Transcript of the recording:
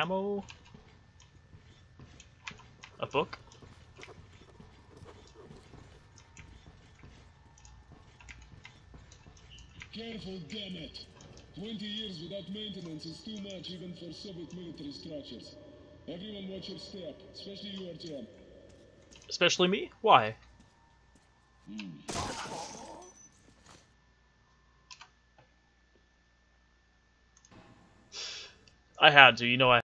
ammo. A book. Careful, damn it! 20 years without maintenance is too much even for Soviet military structures. Everyone watch your step, especially you, Artyom. Especially me? Why? I had to, you know I